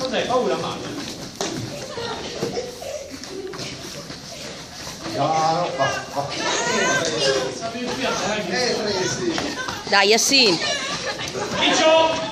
Cos'hai paura, madre? No, va. Sapevi più andare. Sì. Dai, Yassin. Ciccio!